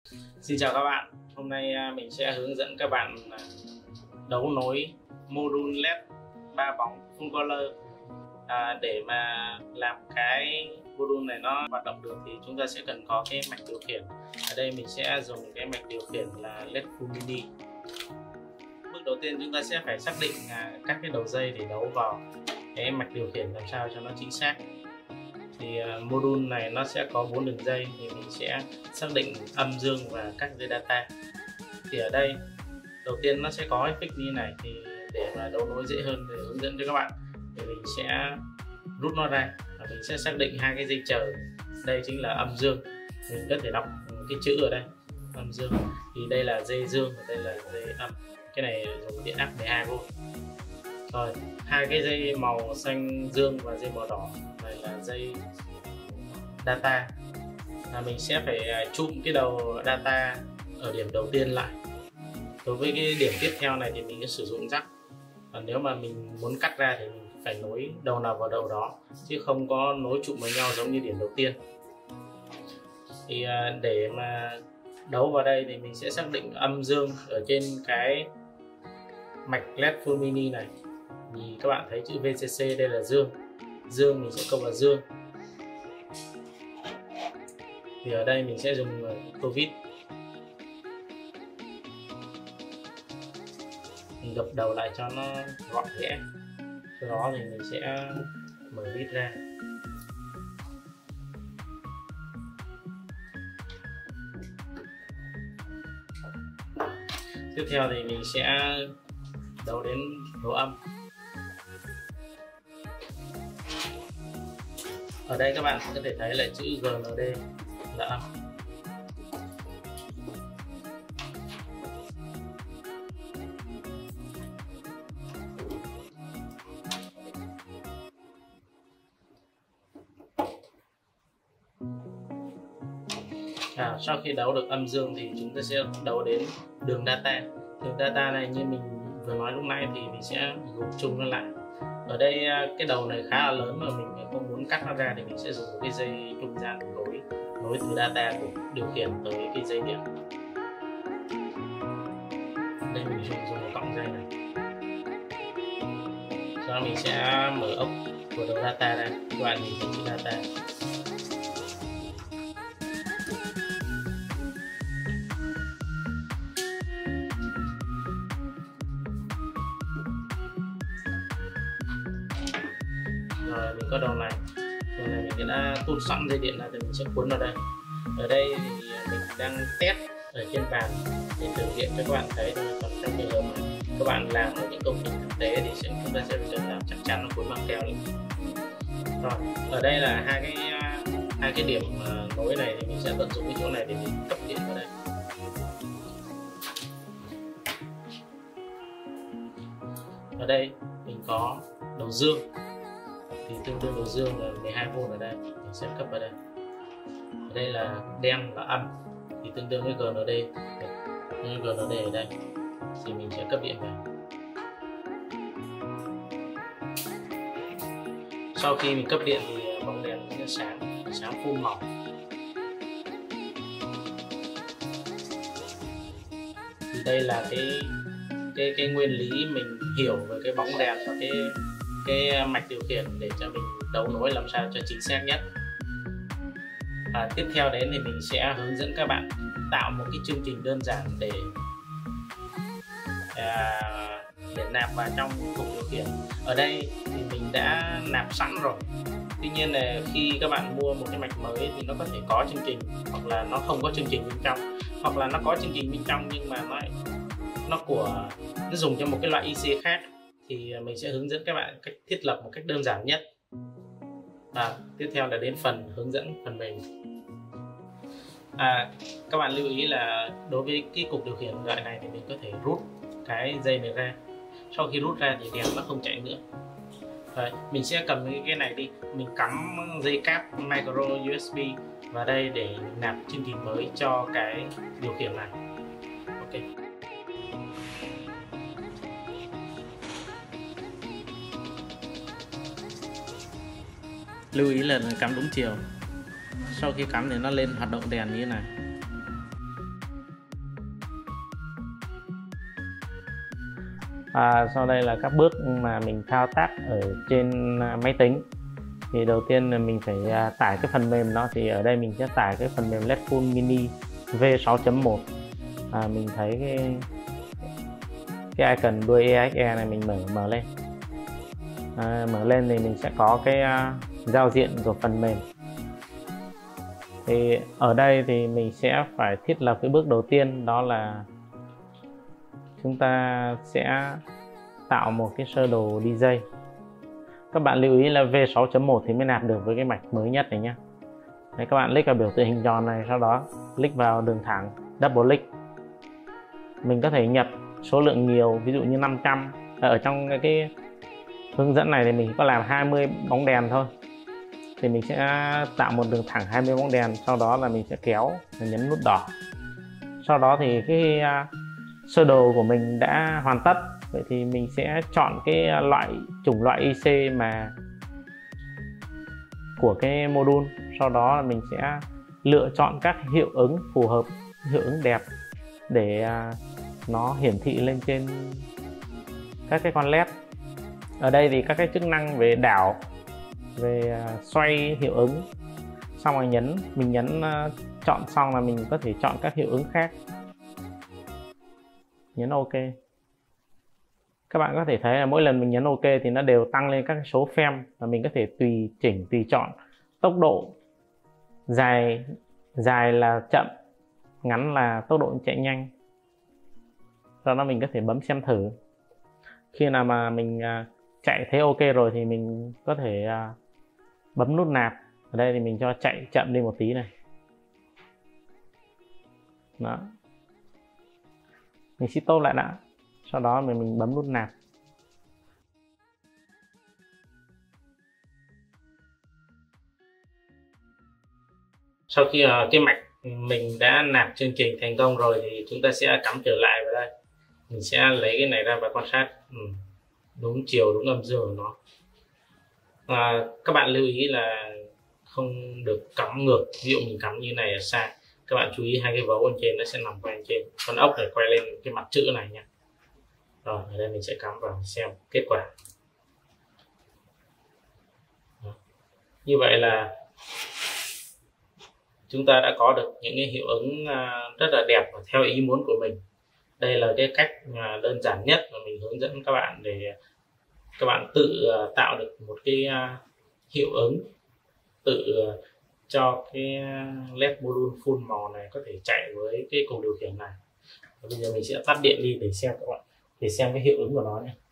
Xin chào các bạn, hôm nay mình sẽ hướng dẫn các bạn đấu nối module LED 3 bóng full color. Để mà làm cái module này nó hoạt động được thì chúng ta sẽ cần có cái mạch điều khiển. Ở đây mình sẽ dùng cái mạch điều khiển là LED full mini. Bước đầu tiên chúng ta sẽ phải xác định các cái đầu dây để đấu vào cái mạch điều khiển làm sao cho nó chính xác. Thì module này nó sẽ có 4 đường dây, thì mình sẽ xác định âm dương và các dây data. Thì ở đây đầu tiên nó sẽ có fix như này, thì để mà đấu nối dễ hơn để hướng dẫn cho các bạn thì mình sẽ rút nó ra và mình sẽ xác định hai cái dây chờ. Đây chính là âm dương, mình có thể đọc cái chữ ở đây âm dương, thì đây là dây dương và đây là dây âm. Cái này dùng điện áp 12V. Rồi hai cái dây màu xanh dương và dây màu đỏ này là dây data. Mình sẽ phải chụm cái đầu data ở điểm đầu tiên lại. Đối với cái điểm tiếp theo này thì mình sẽ sử dụng jack. Còn nếu mà mình muốn cắt ra thì mình phải nối đầu nào vào đầu đó, chứ không có nối chụm với nhau giống như điểm đầu tiên. Thì để mà đấu vào đây thì mình sẽ xác định âm dương ở trên cái mạch LED full mini này. Thì các bạn thấy chữ VCC đây là dương, dương mình sẽ cộng vào dương. Thì ở đây mình sẽ dùng tô vít, mình gập đầu lại cho nó gọn ghẽ. Sau đó thì mình sẽ mở vít ra. Tiếp theo thì mình sẽ đấu đến độ âm. Ở đây các bạn có thể thấy là chữ GND là âm. Sau khi đấu được âm dương thì chúng ta sẽ đấu đến đường data. Đường data này như mình vừa nói lúc nãy thì mình sẽ gộp chung nó lại. Ở đây cái đầu này khá là lớn mà mình không muốn cắt nó ra thì mình sẽ dùng một cái dây trung gian nối từ data của điều khiển tới cái dây điện. Đây mình dùng một cọng dây này. Sau đó mình sẽ mở ốc của đầu data ra, các bạn nhìn thấy chữ data. Rồi mình có đầu này mình đã tút sẵn dây điện ra thì mình sẽ cuốn vào đây. Ở đây thì mình đang test ở trên bàn để thử nghiệm cho các bạn thấy thôi. Còn trong trường hợp mà các bạn làm ở những công trình thực tế thì chúng ta sẽ phải làm chắc chắn nó cuốn bằng keo. Rồi ở đây là hai cái điểm nối này thì mình sẽ tận dụng cái chỗ này để mình cấp điện vào đây. Ở đây mình có đầu dương thì tương đương đầu dương là 12V ở đây, mình sẽ cấp vào đây. Ở đây là đen và âm thì tương đương với GND, như GND ở đây thì mình sẽ cấp điện vào. Sau khi mình cấp điện thì bóng đèn nó sẽ sáng full màu. Thì đây là cái nguyên lý mình hiểu về cái bóng đèn và cái mạch điều khiển để cho mình đấu nối làm sao cho chính xác nhất. Tiếp theo đến thì mình sẽ hướng dẫn các bạn tạo một cái chương trình đơn giản để nạp vào trong cục điều khiển. Ở đây thì mình đã nạp sẵn rồi. Tuy nhiên là khi các bạn mua một cái mạch mới thì nó có thể có chương trình, hoặc là nó không có chương trình bên trong, hoặc là nó có chương trình bên trong nhưng mà nó dùng cho một cái loại IC khác. Thì mình sẽ hướng dẫn các bạn cách thiết lập một cách đơn giản nhất. Tiếp theo là đến phần hướng dẫn phần mềm. Các bạn lưu ý là đối với cái cục điều khiển loại này thì mình có thể rút cái dây này ra. Sau khi rút ra thì đèn nó không chạy nữa. Rồi, mình sẽ cầm cái này đi, mình cắm dây cáp micro USB vào đây để nạp chương trình mới cho cái điều khiển này. Ok. Lưu ý là cắm đúng chiều. Sau khi cắm thì nó lên hoạt động đèn như thế này. Sau đây là các bước mà mình thao tác ở trên máy tính. Thì đầu tiên là mình phải tải cái phần mềm đó. Thì ở đây mình sẽ tải cái phần mềm Ledful Mini V6.1. Mình thấy cái icon đuôi exe này, mình mở lên. Mở lên thì mình sẽ có cái giao diện của phần mềm. Thì ở đây thì mình sẽ phải thiết lập cái bước đầu tiên, đó là chúng ta sẽ tạo một cái sơ đồ DJ. Các bạn lưu ý là V6.1 thì mới nạp được với cái mạch mới nhất này nhé. Đấy, các bạn click vào biểu tượng hình tròn này, sau đó click vào đường thẳng, double click. Mình có thể nhập số lượng nhiều, ví dụ như 500. Ở trong cái hướng dẫn này thì mình có làm 20 bóng đèn thôi. Thì mình sẽ tạo một đường thẳng 20 bóng đèn, sau đó là mình sẽ kéo và nhấn nút đỏ. Sau đó thì cái sơ đồ của mình đã hoàn tất. Vậy thì mình sẽ chọn cái chủng loại IC mà của cái module. Sau đó là mình sẽ lựa chọn các hiệu ứng phù hợp, hiệu ứng đẹp để nó hiển thị lên trên các cái con led. Ở đây thì các cái chức năng về đảo, về xoay hiệu ứng, xong rồi mình nhấn chọn xong là mình có thể chọn các hiệu ứng khác, nhấn OK. Các bạn có thể thấy là mỗi lần mình nhấn OK thì nó đều tăng lên các số frame, và mình có thể tùy chọn tốc độ, dài là chậm, ngắn là tốc độ chạy nhanh. Sau đó mình có thể bấm xem thử. Khi nào mà mình chạy thấy OK rồi thì mình có thể bấm nút nạp. Ở đây thì mình cho chạy chậm đi một tí này. Đó. Mình stop lại đã. Sau đó mình bấm nút nạp. Sau khi cái mạch mình đã nạp chương trình thành công rồi thì chúng ta sẽ cắm trở lại vào đây. Mình sẽ lấy cái này ra và quan sát đúng chiều, đúng âm dương của nó. Các bạn lưu ý là không được cắm ngược. Ví dụ mình cắm như này là sai. Các bạn chú ý hai cái vấu bên trên nó sẽ nằm quay bên trên, con ốc này quay lên cái mặt chữ này nha. Rồi ở đây mình sẽ cắm vào xem kết quả. Đó. Như vậy là chúng ta đã có được những cái hiệu ứng rất là đẹp và theo ý muốn của mình. Đây là cái cách đơn giản nhất mà mình hướng dẫn các bạn để các bạn tự tạo được một cái hiệu ứng, tự cho cái LED module full màu này có thể chạy với cái cục điều khiển này. Và bây giờ mình sẽ tắt điện đi để xem các bạn, để xem cái hiệu ứng của nó nhé.